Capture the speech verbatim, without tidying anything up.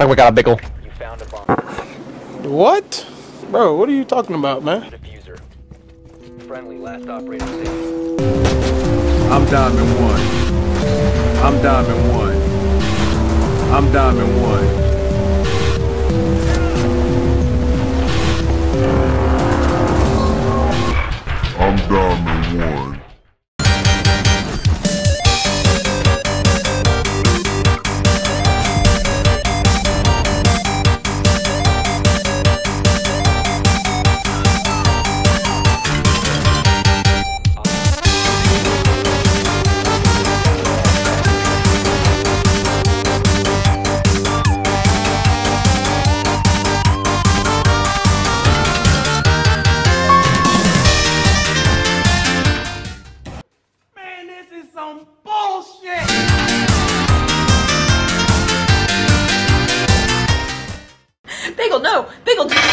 think we got a pickle. You found a bomb. What? Bro, what are you talking about, man? Diffuser. Friendly last operator safe. I'm Diamond One. I'm Diamond One. I'm Diamond One. I'm Diamond One. Some bullshit! Bagel, no! Bagel!